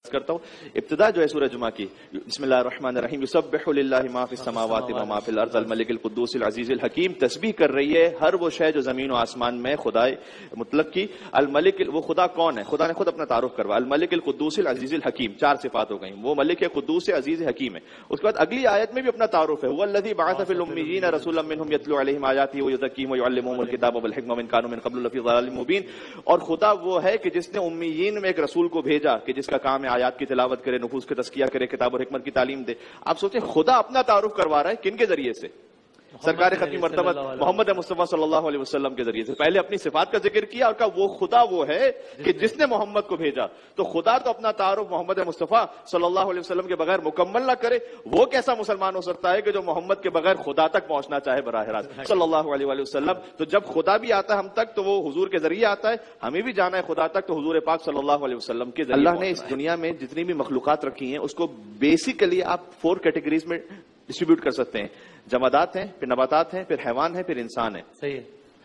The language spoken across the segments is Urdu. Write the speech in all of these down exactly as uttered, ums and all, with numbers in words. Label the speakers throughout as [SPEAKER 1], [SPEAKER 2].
[SPEAKER 1] کرتا ہوں ابتدا جو ہے سورہ جمعہ کی بسم اللہ الرحمن الرحیم یسبح للہ ما فی السماوات و ما فی الارض الملک القدوس العزیز الحکیم. تسبیح کر رہی ہے ہر وہ شے جو زمین و آسمان میں خدا مطلق کی. الملک وہ خدا کون ہے؟ خدا نے خود اپنا تعارف کروا الملک القدوس العزیز الحکیم. چار صفات ہو گئیں. وہ ملک قدوس عزیز حکیم ہے. اس کے بعد اگلی آیت میں بھی اپنا تعارف ہے. هو الذی بعث فی الامیین رسولا منهم یتلو علیہم آیاتہ ویزکیہم ویعلمہم الکتاب والحکمہ وان کانوا من قبل لفی ضلال مبین. اور خدا وہ ہے کہ جس نے امیین میں ایک رسول کو بھیجا کہ جس کا کام ہے آیات کی تلاوت کرے، نفوس کا تزکیہ کرے، کتاب اور حکمت کی تعلیم دے. آپ سوچیں خدا اپنا تعارف کروا رہا ہے کن کے ذریعے سے؟ سرکار ختمی مرتبہ محمد مصطفیٰ صلی اللہ علیہ وسلم کے ذریعے سے. پہلے اپنی صفات کا ذکر کیا اور کہا وہ خدا وہ ہے کہ جس نے محمد کو بھیجا. تو خدا تو اپنا تعارف محمد مصطفیٰ صلی اللہ علیہ وسلم کے بغیر مکمل نہ کرے، وہ کیسا مسلمان ہو سکتا ہے کہ جو محمد کے بغیر خدا تک پہنچنا چاہے براہ راست صلی اللہ علیہ وآلہ وسلم. تو جب خدا بھی آتا ہے ہم تک تو وہ حضور کے ذریعے آتا ہے. ہمیں بھی جانا ہے خدا تک تو حضور پاک صلی اللہ علیہ وسلم کے ذریعے. اللہ نے اس دنیا میں جتنی بھی مخلوقات رکھی ہیں اس کو بیسیکلی آپ فور کیٹیگریز میں ڈسٹریبیوٹ کر سکتے ہیں. جمادات ہیں، پھر نباتات ہیں، پھر حیوان ہیں، پھر انسان ہے. صحیح.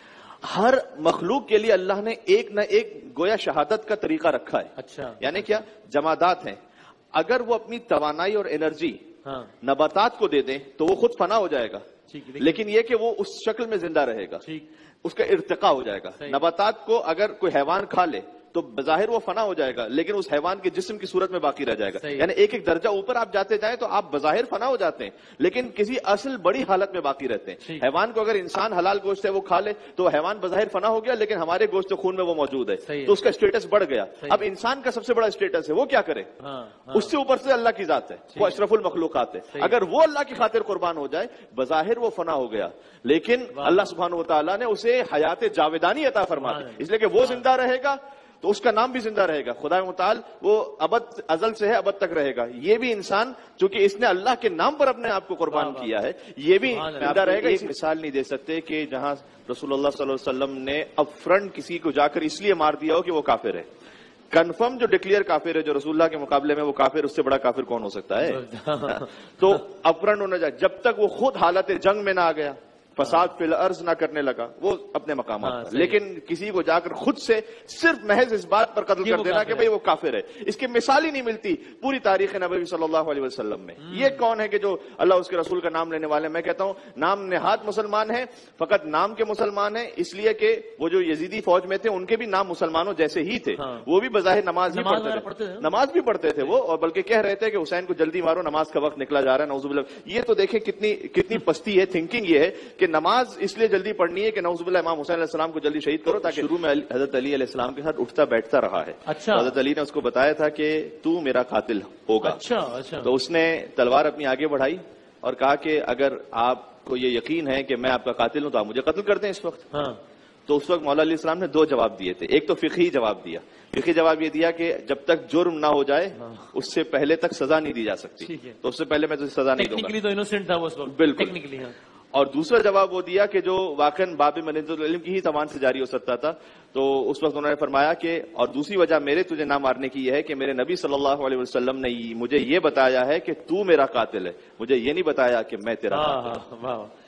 [SPEAKER 1] ہر مخلوق کے لیے اللہ نے ایک نہ ایک گویا شہادت کا طریقہ رکھا ہے. اچھا. یعنی کیا؟ جمادات ہیں، اگر وہ اپنی توانائی اور انرجی نباتات کو دے دیں تو وہ خود فنا ہو جائے گا، لیکن یہ کہ وہ اس شکل میں زندہ رہے گا، اس کا ارتقاء ہو جائے گا. نباتات کو اگر کوئی حیوان کھا لے تو بظاہر وہ فنا ہو جائے گا لیکن اس حیوان کے جسم کی صورت میں باقی رہ جائے گا. یعنی ایک ایک درجہ اوپر آپ جاتے جائیں تو آپ بظاہر فنا ہو جاتے ہیں لیکن کسی اصل بڑی حالت میں باقی رہتے ہیں. حیوان کو اگر انسان حلال گوشت ہے وہ کھا لے تو حیوان بظاہر فنا ہو گیا لیکن ہمارے گوشت خون میں وہ موجود ہے تو اس کا اسٹیٹس بڑھ گیا. اب انسان کا سب سے بڑا اسٹیٹس ہے وہ کیا کرے؟ اس سے اوپر سے اللہ کی ذات ہے، وہ اشرف المخلوقات ہے. اگر وہ اللہ کی خاطر قربان ہو جائے بظاہر وہ فنا ہو گیا لیکن اللہ سبحانہ و تعالیٰ نے اسے حیات جاودانی عطا فرما دی اس لیے کہ وہ زندہ رہے گا تو اس کا نام بھی زندہ رہے گا. خدا متعال وہ ابد ازل سے ہے ابد تک رہے گا. یہ بھی انسان چونکہ اس نے اللہ کے نام پر اپنے آپ کو قربان کیا ہے یہ بھی زندہ رہے گا. ایک مثال نہیں دے سکتے کہ جہاں رسول اللہ صلی اللہ علیہ وسلم نے اپ فرنٹ کسی کو جا کر اس لیے مار دیا ہو کہ وہ کافر ہے. کنفرم جو ڈکلیئر کافر ہے جو رسول اللہ کے مقابلے میں وہ کافر، اس سے بڑا کافر کون ہو سکتا ہے؟ تو اپ فرنٹ ہونا چاہیے جب تک وہ خود حالت جنگ میں نہ آ گیا، فساد فی الارض نہ کرنے لگا، وہ اپنے مقامات. لیکن کسی کو جا کر خود سے صرف محض اس بات پر قتل کر دینا کہ بھئی وہ کافر ہے، اس کی مثال ہی نہیں ملتی پوری تاریخ نبوی صلی اللہ علیہ وسلم میں. یہ کون ہے کہ جو اللہ اس کے رسول کا نام لینے والے؟ میں کہتا ہوں نام نہاد مسلمان ہیں، فقط نام کے مسلمان ہیں اس لیے کہ وہ جو یزیدی فوج میں تھے ان کے بھی نام مسلمانوں جیسے ہی تھے. وہ بھی بظاہر نماز ہی پڑھتے تھے، نماز بھی پڑھتے تھے وہ، اور بلکہ کہہ رہے تھے کہ حسین کو جلدی مارو نماز کا وقت نکلا جا رہا ہے. نعوذ باللہ. یہ تو دیکھیں کتنی کتنی پستی ہے. تھنکنگ یہ ہے کہ نماز اس لیے جلدی پڑھنی ہے کہ نعوذ باللہ امام حسین علیہ السلام کو جلدی شہید کرو تاکہ شروع میں حضرت علی علیہ السلام کے ساتھ اٹھتا بیٹھتا رہا ہے. اچھا. حضرت علی نے اس کو بتایا تھا کہ تو میرا قاتل ہوگا. اچھا اچھا. تو اس نے تلوار اپنی آگے بڑھائی اور کہا کہ اگر آپ کو یہ یقین ہے کہ میں آپ کا قاتل ہوں تو آپ مجھے قتل کر دیں اس وقت. تو اس وقت مولا علیہ السلام نے دو جواب دیے تھے. ایک تو فقہی جواب دیا. فقہی جواب یہ دیا کہ جب تک جرم نہ ہو جائے اس سے پہلے تک سزا نہیں دی جا سکتی، تو اس سے پہلے میں تجھے سزا نہیں دوں گا. ٹیکنیکلی تو انوسنٹ تھا وہ اس وقت. بالکل. اور دوسرا جواب وہ دیا کہ جو واقعاً باب منزل العلم کی ہی زبان سے جاری ہو سکتا تھا. تو اس وقت انہوں نے فرمایا کہ اور دوسری وجہ میرے تجھے نہ مارنے کی یہ ہے کہ میرے نبی صلی اللہ علیہ وسلم نے مجھے یہ بتایا ہے کہ تو میرا قاتل ہے، مجھے یہ نہیں بتایا کہ میں تیرا قاتل ہوں.